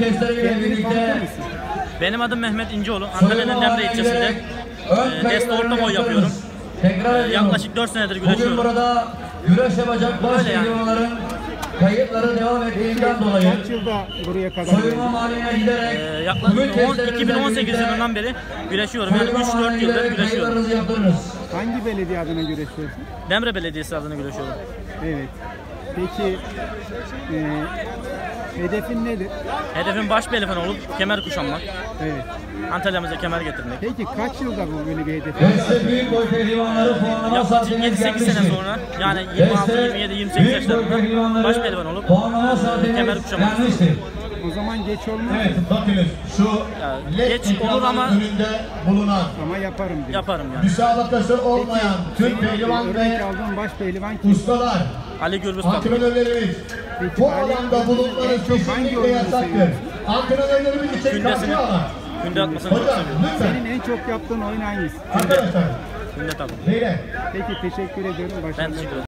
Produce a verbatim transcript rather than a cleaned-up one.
testereyle birlikte benim adım Mehmet İnceoğlu. Antalya'nın Demre ilçesinde e, deste orta boy yapıyorum. Tekrar E, yaklaşık dört senedir güreşiyorum. Bugün burada güreş yapacak baş pehlivanların kayıtları devam ettiğinden dolayı Kaç yılda buraya kadar? soyunma mahalline giderek E, yaklaşık iki bin on sekiz yılından beri güreşiyorum. Yani üç dört yıldır güreşiyorum. Hangi belediye adına güreşiyorsun? Demre Belediyesi adına güreşiyorum. Evet. Peki e, hedefin nedir? Hedefim baş pehlivan olup kemer kuşanmak. Evet. Antalya'mıza kemer getirmek. Peki kaç yılda bu böyle bir hedef? Deste büyük boy pehlivanları puanlama Yaklaşık saatine yedi sekiz sene gelmiştir. sonra, yani yirmi altı, yirmi yedi, yirmi sekiz yaşlarında baş pehlivan olup puanlama saatine kemer kuşanmak. gelmiştir. O zaman geç olmaz Evet, bakınız şu Yani led geç olur ekranın ama önünde bulunan ama yaparım diyor. yaparım yani. müsabakası olmayan tüm Senin pehlivan örnek ve aldığın baş pehlivan kim? ustalar, Ali Gürbüz Tabii. antrenörlerimiz Peki, bu Ali alanda Gürbüz'ün bulunmanız en çok hangi kesinlikle oyunu yasaktır. seviyorsun? Antrenörlerimiz için Kündesini, karşı alan. künde atmasını çok Hocam seviyorum. lütfen Senin en çok yaptığın oyun hangisi? arkadaşlar Künde tabii. beyler Peki teşekkür ediyorum. Ben Başarılar. teşekkür ederim.